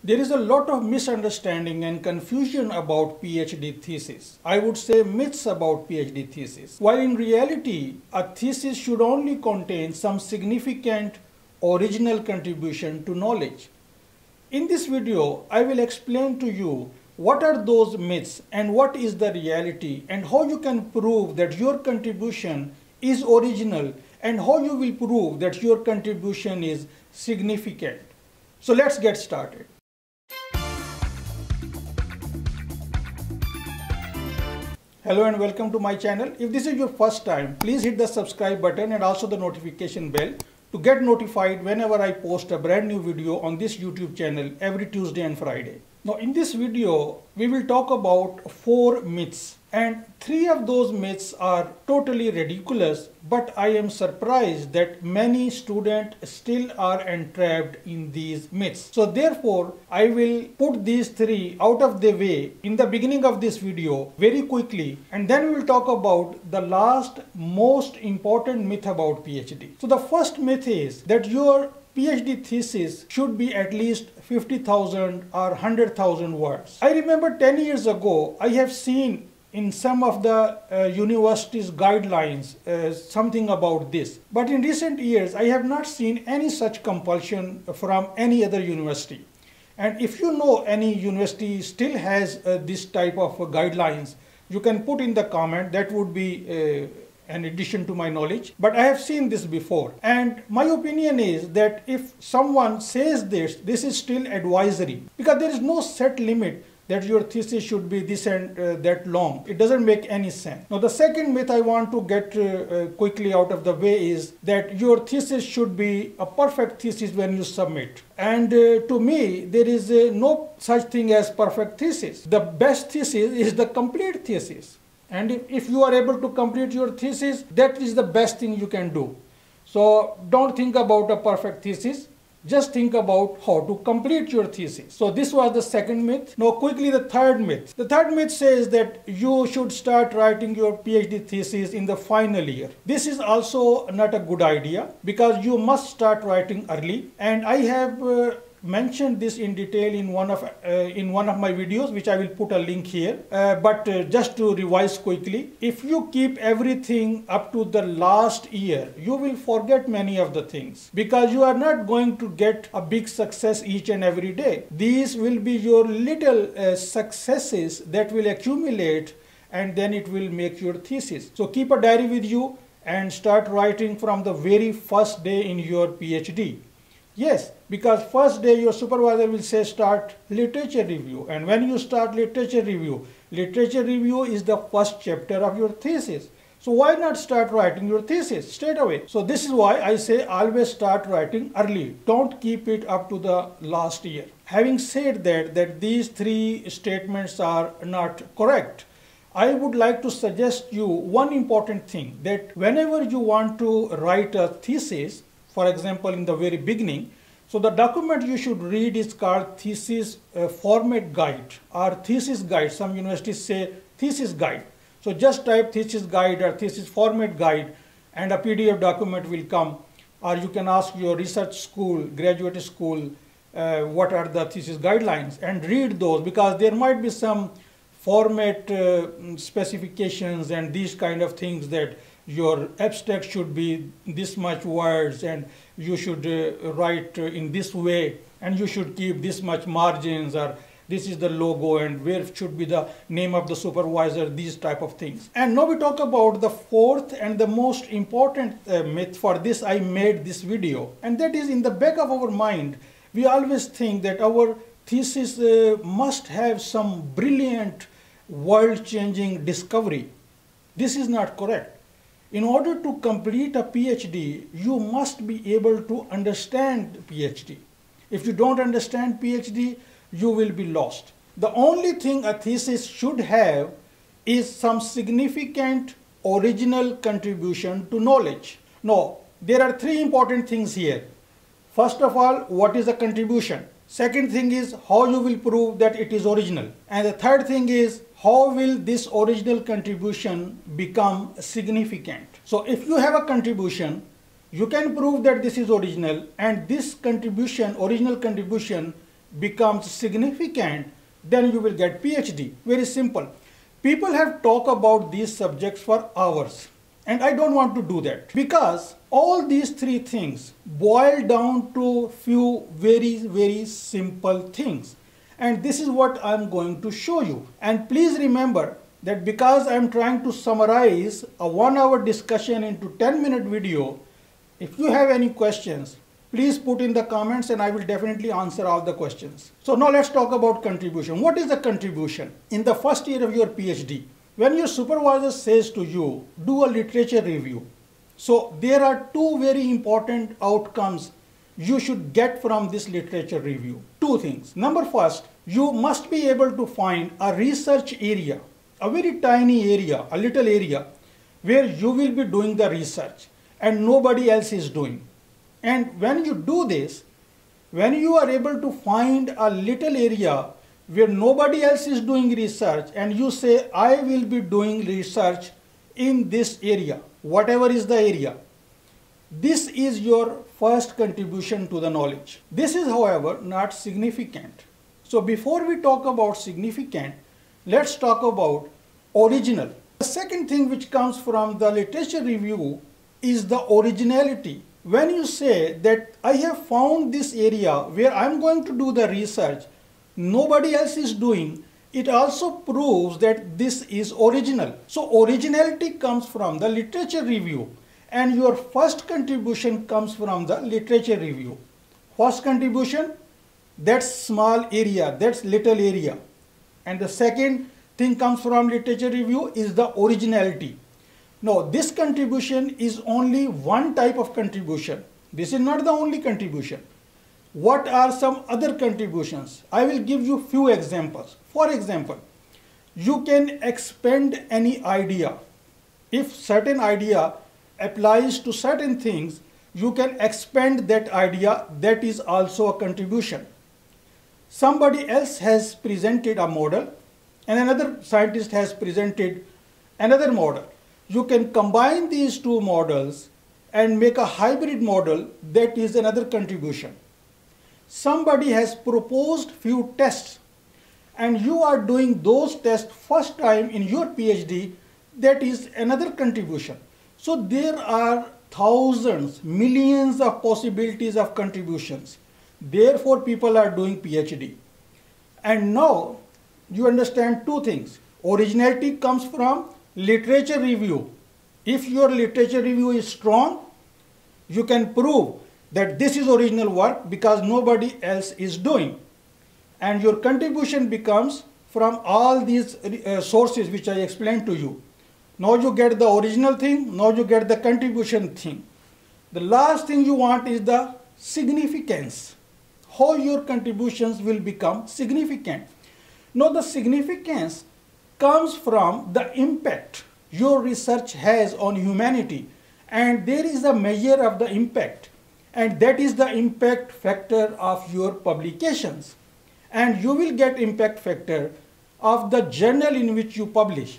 There is a lot of misunderstanding and confusion about PhD thesis. I would say myths about PhD thesis. While in reality, a thesis should only contain some significant original contribution to knowledge. In this video, I will explain to you what are those myths and what is the reality and how you can prove that your contribution is original and how you will prove that your contribution is significant. So let's get started. Hello and welcome to my channel. If this is your first time, please hit the subscribe button and also the notification bell to get notified whenever I post a brand new video on this YouTube channel every Tuesday and Friday. Now in this video, we will talk about 4 myths, and 3 of those myths are totally ridiculous, but I am surprised that many students still are entrapped in these myths. So therefore, I will put these 3 out of the way in the beginning of this video very quickly, and then we will talk about the last most important myth about PhD. So the first myth is that your PhD thesis should be at least 50,000 or 100,000 words. I remember 10 years ago, I have seen in some of the universities' guidelines something about this. But in recent years, I have not seen any such compulsion from any other university. And if you know any university still has this type of guidelines, you can put in the comment. That would be an addition to my knowledge, but I have seen this before, and my opinion is that if someone says this is still advisory, because there is no set limit that your thesis should be this and that long. It doesn't make any sense. Now the second myth I want to get quickly out of the way is that your thesis should be a perfect thesis when you submit, and to me there is no such thing as perfect thesis. The best thesis is the complete thesis. And if you are able to complete your thesis, that is the best thing you can do. So don't think about a perfect thesis. Just think about how to complete your thesis. So this was the second myth. Now quickly the third myth. The third myth says that you should start writing your PhD thesis in the final year. This is also not a good idea because you must start writing early. And I have mentioned this in detail in one of my videos, which I will put a link here. But just to revise quickly, if you keep everything up to the last year, you will forget many of the things because you are not going to get a big success each and every day. These will be your little successes that will accumulate, and then it will make your thesis. So keep a diary with you and start writing from the very first day in your PhD. Yes, because first day your supervisor will say start literature review, and when you start literature review is the first chapter of your thesis. So why not start writing your thesis straight away? So this is why I say always start writing early. Don't keep it up to the last year. Having said that these 3 statements are not correct, I would like to suggest you one important thing, that whenever you want to write a thesis, for example, in the very beginning, so the document you should read is called Thesis Format Guide or Thesis Guide. Some universities say Thesis Guide. So just type Thesis Guide or Thesis Format Guide and a PDF document will come. Or you can ask your research school, graduate school, what are the thesis guidelines, and read those, because there might be some format specifications and these kind of things, that your abstract should be this much words and you should write in this way and you should keep this much margins, or this is the logo and where should be the name of the supervisor, these type of things. And now we talk about the fourth and the most important myth. For this I made this video, and that is, in the back of our mind we always think that our thesis must have some brilliant world-changing discovery. This is not correct. In order to complete a PhD, you must be able to understand PhD. If you don't understand PhD, you will be lost. The only thing a thesis should have is some significant original contribution to knowledge. Now, there are 3 important things here. First of all, what is a contribution? Second thing is how you will prove that it is original. And the third thing is how will this original contribution become significant. So if you have a contribution, you can prove that this is original, and this contribution, original contribution, becomes significant, then you will get PhD. Very simple. People have talked about these subjects for hours, and I don't want to do that, because all these three things boil down to few very simple things, and this is what I'm going to show you. And please remember that because I'm trying to summarize a 1-hour discussion into 10-minute video, if you have any questions, please put in the comments and I will definitely answer all the questions. So now let's talk about contribution. What is the contribution? In the first year of your PhD, when your supervisor says to you, do a literature review. So there are two very important outcomes you should get from this literature review. Two things. Number first, you must be able to find a research area, a very tiny area, a little area, where you will be doing the research and nobody else is doing. And when you do this, when you are able to find a little area where nobody else is doing research and you say, I will be doing research in this area, whatever is the area, this is your first contribution to the knowledge. This is, however, not significant. So before we talk about significant, let's talk about original. The second thing which comes from the literature review is the originality. When you say that I have found this area where I'm going to do the research, nobody else is doing, it also proves that this is original. So originality comes from the literature review, and your first contribution comes from the literature review. First contribution, that's small area, that's little area. And the second thing comes from literature review is the originality. Now, this contribution is only one type of contribution. This is not the only contribution. What are some other contributions? I will give you few examples. For example, you can expand any idea. If certain idea applies to certain things, you can expand that idea. That is also a contribution. Somebody else has presented a model and another scientist has presented another model. You can combine these two models and make a hybrid model. That is another contribution. Somebody has proposed few tests and you are doing those tests first time in your PhD. That is another contribution. So there are thousands, millions of possibilities of contributions. Therefore, people are doing PhD. And now you understand two things. Originality comes from literature review. If your literature review is strong, you can prove that this is original work because nobody else is doing. And your contribution becomes from all these sources which I explained to you. Now you get the original thing, now you get the contribution thing. The last thing you want is the significance. How your contributions will become significant. Now the significance comes from the impact your research has on humanity, and there is a measure of the impact, and that is the impact factor of your publications. And you will get impact factor of the journal in which you publish.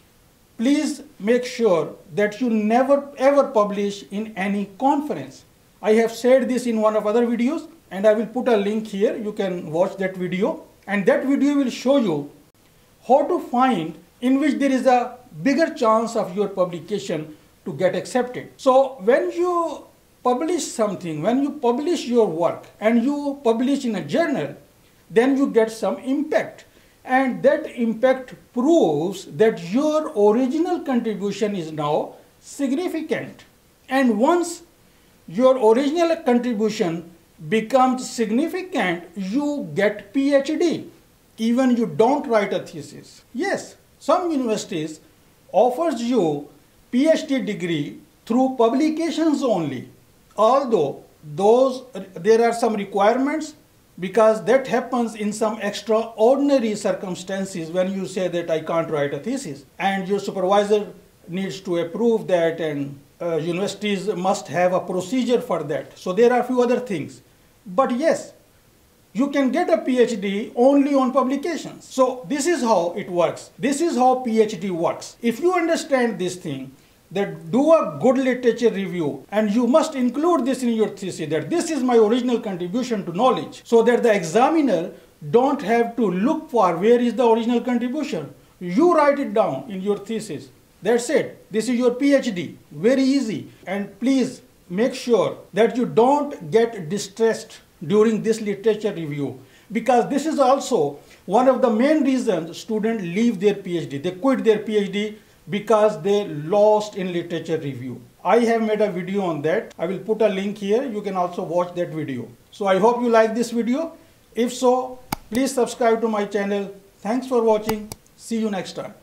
Please make sure that you never ever publish in any conference. I have said this in one of other videos and I will put a link here. You can watch that video, and that video will show you how to find in which there is a bigger chance of your publication to get accepted. So when you publish something, when you publish your work and you publish in a journal, then you get some impact. And that impact proves that your original contribution is now significant. And once your original contribution becomes significant, you get PhD. Even you don't write a thesis. Yes, some universities offers you PhD degree through publications only. Although there are some requirements, because that happens in some extraordinary circumstances when you say that I can't write a thesis, and your supervisor needs to approve that, and universities must have a procedure for that. So there are a few other things. But yes, you can get a PhD only on publications. So this is how it works. This is how PhD works. If you understand this thing, that do a good literature review, and you must include this in your thesis, that this is my original contribution to knowledge, so that the examiner don't have to look for where is the original contribution. You write it down in your thesis. That's it. This is your PhD. Very easy. And please make sure that you don't get distressed during this literature review, because this is also one of the main reasons students leave their PhD. They quit their PhD because they lost in literature review. I have made a video on that. I will put a link here. You can also watch that video. So I hope you like this video. If so, please subscribe to my channel. Thanks for watching. See you next time.